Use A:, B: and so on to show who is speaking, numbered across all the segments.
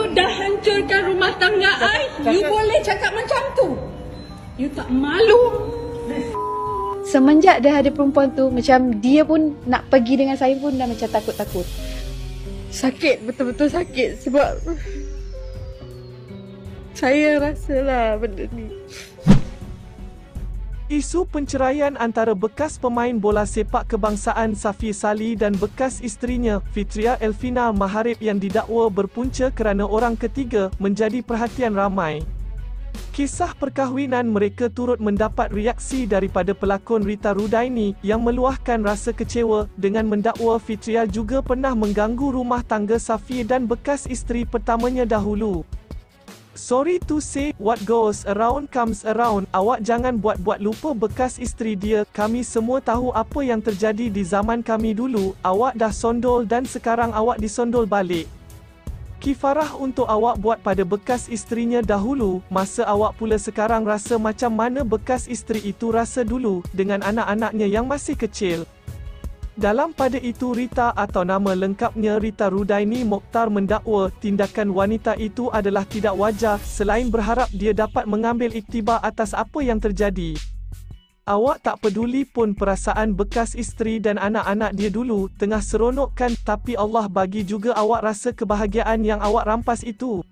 A: dah hancurkan rumah tangga I. You boleh cakap macam tu? You tak malu?
B: Semenjak dah ada perempuan tu, macam dia pun nak pergi dengan saya pun dah macam takut-takut. Sakit, betul-betul sakit sebab saya rasalah benda ni.
C: Isu penceraian antara bekas pemain bola sepak kebangsaan Safi Salih dan bekas isterinya Fitria Elvina Maharib yang didakwa berpunca kerana orang ketiga menjadi perhatian ramai. Kisah perkahwinan mereka turut mendapat reaksi daripada pelakon Rita Rudaini yang meluahkan rasa kecewa dengan mendakwa Fitria juga pernah mengganggu rumah tangga Safi dan bekas isteri pertamanya dahulu. Sorry to say, what goes around comes around. Awak jangan buat-buat lupa bekas isteri dia. Kami semua tahu apa yang terjadi di zaman kami dulu. Awak dah sondol dan sekarang awak disondol balik. Kifarah untuk awak buat pada bekas isterinya dahulu, masa awak pula sekarang rasa macam mana bekas isteri itu rasa dulu, dengan anak-anaknya yang masih kecil. Dalam pada itu Rita atau nama lengkapnya Rita Rudaini Mokhtar mendakwa tindakan wanita itu adalah tidak wajar selain berharap dia dapat mengambil iktibar atas apa yang terjadi. Awak tak peduli pun perasaan bekas isteri dan anak-anak dia dulu tengah seronok kan, tapi Allah bagi juga awak rasa kebahagiaan yang awak rampas itu.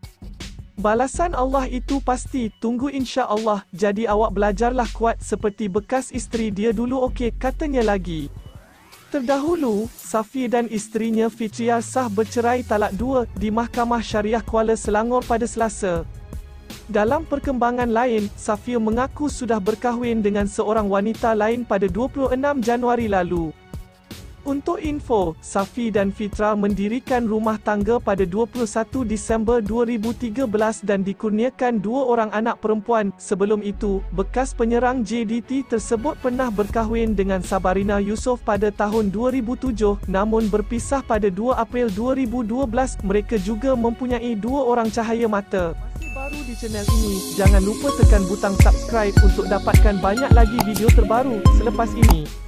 C: Balasan Allah itu pasti, tunggu insya-Allah, jadi awak belajarlah kuat seperti bekas isteri dia dulu okey, katanya lagi. Terdahulu, Safi dan isterinya Fitria sah bercerai talak 2 di Mahkamah Syariah Kuala Selangor pada Selasa. Dalam perkembangan lain, Safi mengaku sudah berkahwin dengan seorang wanita lain pada 26 Januari lalu. Untuk info, Safi dan Fitra mendirikan rumah tangga pada 21 Disember 2013 dan dikurniakan 2 orang anak perempuan. Sebelum itu, bekas penyerang JDT tersebut pernah berkahwin dengan Sabarina Yusof pada tahun 2007, namun berpisah pada 2 April 2012. Mereka juga mempunyai 2 orang cahaya mata. Masih baru di channel ini, jangan lupa tekan butang subscribe untuk dapatkan banyak lagi video terbaru selepas ini.